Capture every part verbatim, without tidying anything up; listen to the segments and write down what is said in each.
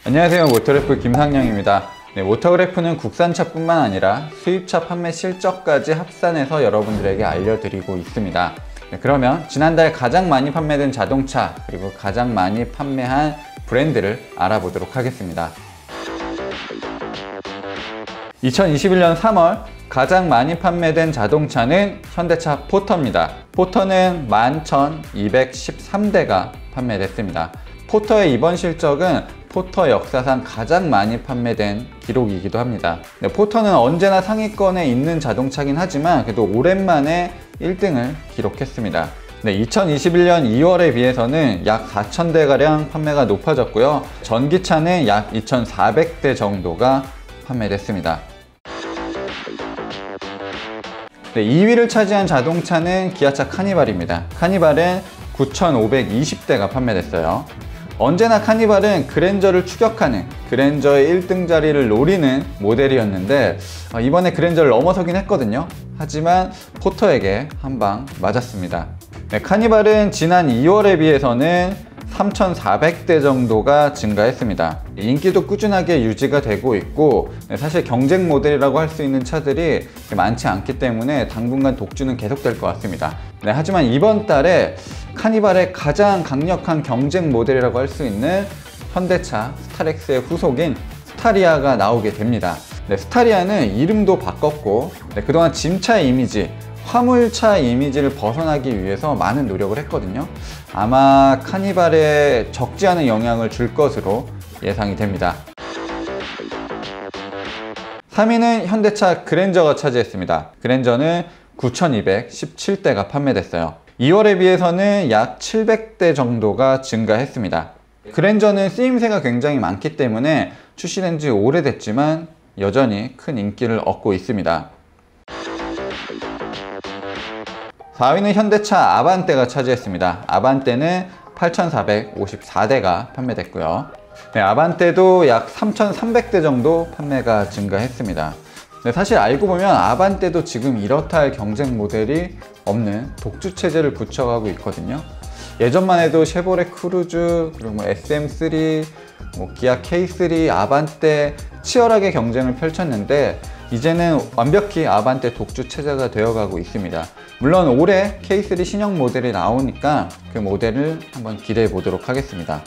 안녕하세요, 모터그래프 김상영입니다. 네, 모터그래프는 국산차뿐만 아니라 수입차 판매 실적까지 합산해서 여러분들에게 알려드리고 있습니다. 네, 그러면 지난달 가장 많이 판매된 자동차 그리고 가장 많이 판매한 브랜드를 알아보도록 하겠습니다. 이천이십일 년 삼월 가장 많이 판매된 자동차는 현대차 포터입니다. 포터는 만 천이백십삼 대가 판매됐습니다. 포터의 이번 실적은 포터 역사상 가장 많이 판매된 기록이기도 합니다. 네, 포터는 언제나 상위권에 있는 자동차긴 하지만 그래도 오랜만에 일 등을 기록했습니다. 네, 이천이십일 년 이월에 비해서는 약 사천 대가량 판매가 높아졌고요. 전기차는 약 이천사백 대 정도가 판매됐습니다. 네, 이 위를 차지한 자동차는 기아차 카니발입니다. 카니발은 구천오백이십 대가 판매됐어요. 언제나 카니발은 그랜저를 추격하는, 그랜저의 일 등 자리를 노리는 모델이었는데 이번에 그랜저를 넘어서긴 했거든요. 하지만 포터에게 한 방 맞았습니다. 네, 카니발은 지난 이월에 비해서는 삼천사백 대 정도가 증가했습니다. 인기도 꾸준하게 유지가 되고 있고 사실 경쟁 모델이라고 할 수 있는 차들이 많지 않기 때문에 당분간 독주는 계속될 것 같습니다. 네, 하지만 이번 달에 카니발의 가장 강력한 경쟁 모델이라고 할 수 있는 현대차 스타렉스의 후속인 스타리아가 나오게 됩니다. 네, 스타리아는 이름도 바꿨고 네, 그동안 짐차의 이미지, 화물차 이미지를 벗어나기 위해서 많은 노력을 했거든요. 아마 카니발에 적지 않은 영향을 줄 것으로 예상이 됩니다. 삼 위는 현대차 그랜저가 차지했습니다. 그랜저는 구천이백십칠 대가 판매됐어요. 이월에 비해서는 약 칠백 대 정도가 증가했습니다. 그랜저는 쓰임새가 굉장히 많기 때문에 출시된 지 오래됐지만 여전히 큰 인기를 얻고 있습니다. 사 위는 현대차 아반떼가 차지했습니다. 아반떼는 팔천사백오십사 대가 판매됐고요. 네, 아반떼도 약 삼천삼백 대 정도 판매가 증가했습니다. 네, 사실 알고 보면 아반떼도 지금 이렇다 할 경쟁 모델이 없는 독주 체제를 굳혀가고 있거든요. 예전만 해도 쉐보레 크루즈, 그리고 뭐 에스엠 쓰리, 뭐 기아 케이 쓰리, 아반떼 치열하게 경쟁을 펼쳤는데 이제는 완벽히 아반떼 독주 체제가 되어가고 있습니다. 물론 올해 케이 쓰리 신형 모델이 나오니까 그 모델을 한번 기대해 보도록 하겠습니다.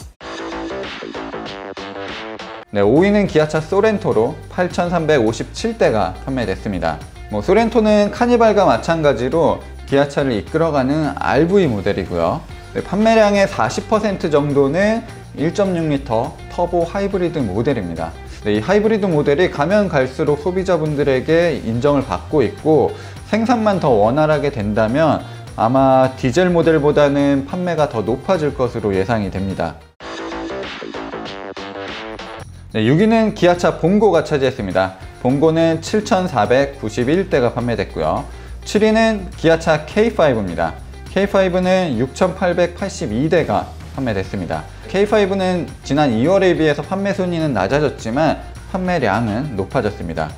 네, 오 위는 기아차 소렌토로 팔천삼백오십칠 대가 판매됐습니다. 뭐 소렌토는 카니발과 마찬가지로 기아차를 이끌어가는 알브이 모델이고요. 네, 판매량의 사십 퍼센트 정도는 일 점 육 리터 터보 하이브리드 모델입니다. 네, 이 하이브리드 모델이 가면 갈수록 소비자분들에게 인정을 받고 있고 생산만 더 원활하게 된다면 아마 디젤 모델보다는 판매가 더 높아질 것으로 예상이 됩니다. 네, 육 위는 기아차 봉고가 차지했습니다. 봉고는 칠천사백구십일 대가 판매됐고요. 칠 위는 기아차 케이 파이브입니다. 케이 파이브는 육천팔백팔십이 대가 판매됐습니다. 케이 파이브는 지난 이월에 비해서 판매 순위는 낮아졌지만 판매량은 높아졌습니다.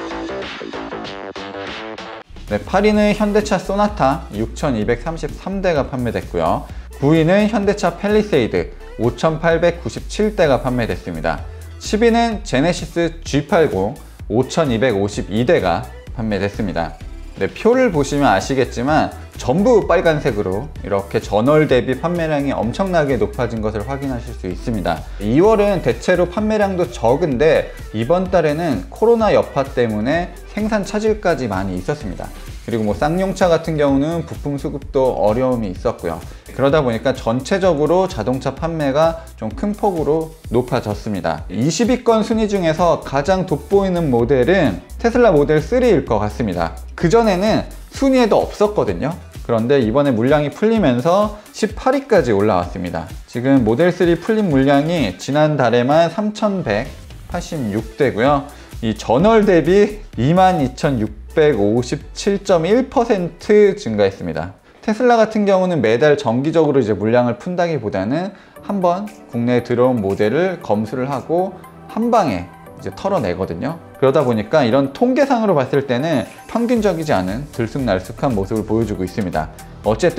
네, 팔 위는 현대차 소나타 육천이백삼십삼 대가 판매됐고요. 구 위는 현대차 팰리세이드 오천팔백구십칠 대가 판매됐습니다. 십 위는 제네시스 지 팔십 오천이백오십이 대가 판매됐습니다. 네, 표를 보시면 아시겠지만 전부 빨간색으로 이렇게 전월 대비 판매량이 엄청나게 높아진 것을 확인하실 수 있습니다. 이월은 대체로 판매량도 적은데 이번 달에는 코로나 여파 때문에 생산 차질까지 많이 있었습니다. 그리고 뭐 쌍용차 같은 경우는 부품 수급도 어려움이 있었고요. 그러다 보니까 전체적으로 자동차 판매가 좀 큰 폭으로 높아졌습니다. 이십 위권 순위 중에서 가장 돋보이는 모델은 테슬라 모델 쓰리일 것 같습니다. 그전에는 순위에도 없었거든요. 그런데 이번에 물량이 풀리면서 십팔 위까지 올라왔습니다. 지금 모델 쓰리 풀린 물량이 지난달에만 삼천백팔십육 대고요. 이 전월 대비 이만 이천육백오십칠 점 일 퍼센트 증가했습니다. 테슬라 같은 경우는 매달 정기적으로 이제 물량을 푼다기보다는 한번 국내에 들어온 모델을 검수를 하고 한 방에 이제 털어내거든요. 그러다 보니까 이런 통계상으로 봤을 때는 평균적이지 않은 들쑥날쑥한 모습을 보여주고 있습니다. 어쨌든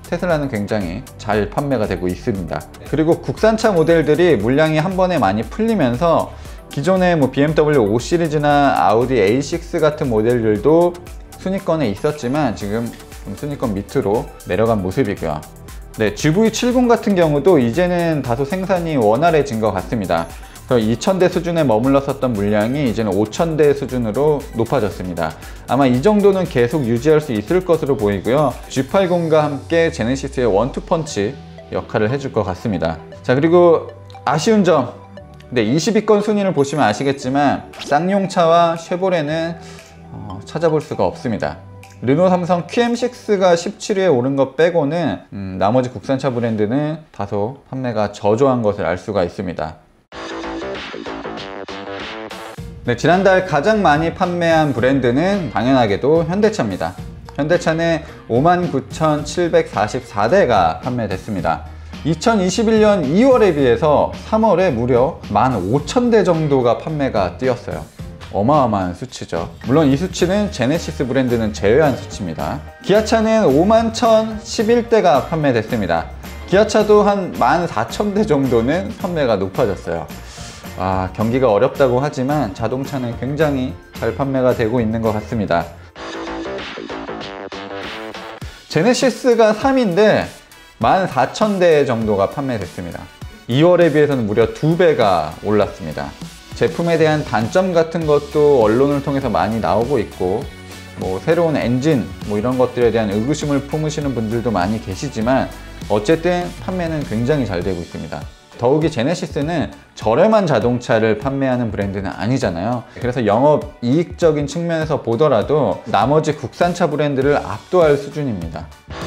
테슬라는 굉장히 잘 판매가 되고 있습니다. 그리고 국산차 모델들이 물량이 한 번에 많이 풀리면서 기존의 뭐 비엠더블유 오 시리즈나 아우디 에이 식스 같은 모델들도 순위권에 있었지만 지금 좀 순위권 밑으로 내려간 모습이고요. 네, 지브이 칠십 같은 경우도 이제는 다소 생산이 원활해진 것 같습니다. 이천 대 수준에 머물렀었던 물량이 이제는 오천 대 수준으로 높아졌습니다. 아마 이 정도는 계속 유지할 수 있을 것으로 보이고요. 지 팔십과 함께 제네시스의 원투펀치 역할을 해줄 것 같습니다. 자, 그리고 아쉬운 점, 네, 이십 위권 순위를 보시면 아시겠지만 쌍용차와 쉐보레는 어, 찾아볼 수가 없습니다. 르노, 삼성 큐엠 식스가 십칠 위에 오른 것 빼고는 음, 나머지 국산차 브랜드는 다소 판매가 저조한 것을 알 수가 있습니다. 네, 지난달 가장 많이 판매한 브랜드는 당연하게도 현대차입니다. 현대차는 오만 구천칠백사십사 대가 판매됐습니다. 이천이십일 년 이월에 비해서 삼월에 무려 만 오천 대 정도가 판매가 뛰었어요. 어마어마한 수치죠. 물론 이 수치는 제네시스 브랜드는 제외한 수치입니다. 기아차는 오만 천십일 대가 판매됐습니다. 기아차도 한 만 사천 대 정도는 판매가 높아졌어요. 아, 경기가 어렵다고 하지만 자동차는 굉장히 잘 판매가 되고 있는 것 같습니다. 제네시스가 삼 위인데 만 사천 대 정도가 판매됐습니다. 이월에 비해서는 무려 두 배가 올랐습니다. 제품에 대한 단점 같은 것도 언론을 통해서 많이 나오고 있고, 뭐 새로운 엔진 뭐 이런 것들에 대한 의구심을 품으시는 분들도 많이 계시지만 어쨌든 판매는 굉장히 잘 되고 있습니다. 더욱이 제네시스는 저렴한 자동차를 판매하는 브랜드는 아니잖아요. 그래서 영업 이익적인 측면에서 보더라도 나머지 국산차 브랜드를 압도할 수준입니다.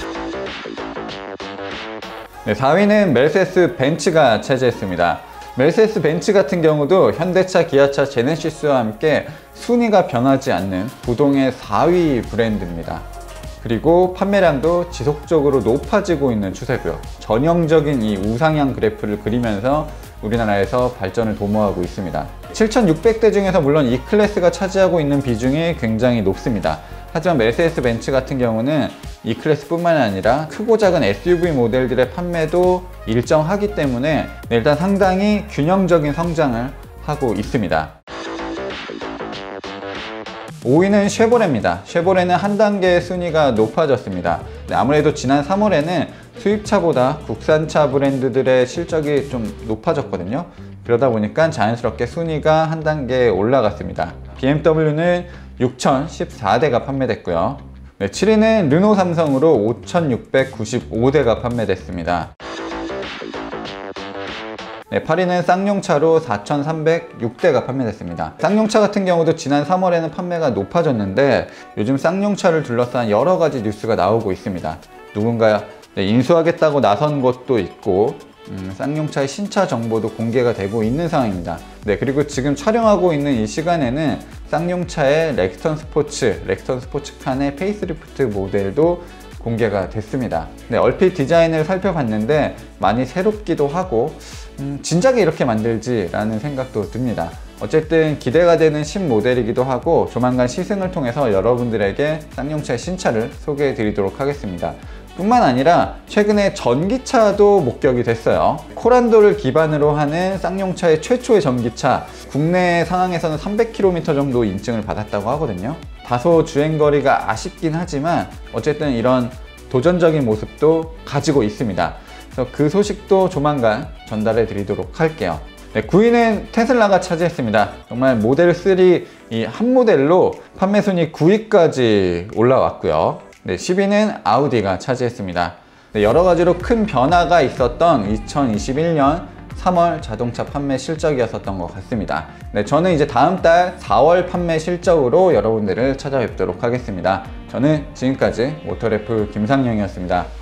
네, 사 위는 메르세데스 벤츠가 차지했습니다. 메르세데스 벤츠 같은 경우도 현대차, 기아차, 제네시스와 함께 순위가 변하지 않는 부동의 사 위 브랜드입니다. 그리고 판매량도 지속적으로 높아지고 있는 추세고요. 전형적인 이 우상향 그래프를 그리면서 우리나라에서 발전을 도모하고 있습니다. 칠천육백 대 중에서 물론 이 클래스가 차지하고 있는 비중이 굉장히 높습니다. 하지만 메르세데스 벤츠 같은 경우는 이 클래스뿐만 아니라 크고 작은 에스유브이 모델들의 판매도 일정하기 때문에 일단 상당히 균형적인 성장을 하고 있습니다. 오 위는 쉐보레입니다. 쉐보레는 한 단계 순위가 높아졌습니다. 아무래도 지난 삼월에는 수입차보다 국산차 브랜드들의 실적이 좀 높아졌거든요. 그러다 보니까 자연스럽게 순위가 한 단계 올라갔습니다. 비엠더블유는 육천십사 대가 판매됐고요. 네, 칠 위는 르노, 삼성으로 오천육백구십오 대가 판매됐습니다. 네, 팔 위는 쌍용차로 사천삼백육 대가 판매됐습니다. 쌍용차 같은 경우도 지난 삼월에는 판매가 높아졌는데 요즘 쌍용차를 둘러싼 여러 가지 뉴스가 나오고 있습니다. 누군가 네, 인수하겠다고 나선 것도 있고 음, 쌍용차의 신차 정보도 공개가 되고 있는 상황입니다. 네, 그리고 지금 촬영하고 있는 이 시간에는 쌍용차의 렉스턴 스포츠, 렉스턴 스포츠칸의 페이스리프트 모델도 공개가 됐습니다. 네, 얼핏 디자인을 살펴봤는데 많이 새롭기도 하고 음, 진작에 이렇게 만들지 라는 생각도 듭니다. 어쨌든 기대가 되는 신모델이기도 하고 조만간 시승을 통해서 여러분들에게 쌍용차의 신차를 소개해 드리도록 하겠습니다. 뿐만 아니라 최근에 전기차도 목격이 됐어요. 코란도를 기반으로 하는 쌍용차의 최초의 전기차, 국내 상황에서는 삼백 킬로미터 정도 인증을 받았다고 하거든요. 다소 주행거리가 아쉽긴 하지만 어쨌든 이런 도전적인 모습도 가지고 있습니다. 그래서 그 소식도 조만간 전달해 드리도록 할게요. 네, 구 위는 테슬라가 차지했습니다. 정말 모델 삼 이 한 모델로 판매 순위 구 위까지 올라왔고요. 네, 십 위는 아우디가 차지했습니다. 네, 여러 가지로 큰 변화가 있었던 이천이십일 년 삼월 자동차 판매 실적이었었던 것 같습니다. 네, 저는 이제 다음 달 사월 판매 실적으로 여러분들을 찾아뵙도록 하겠습니다. 저는 지금까지 오토래프 김상영이었습니다.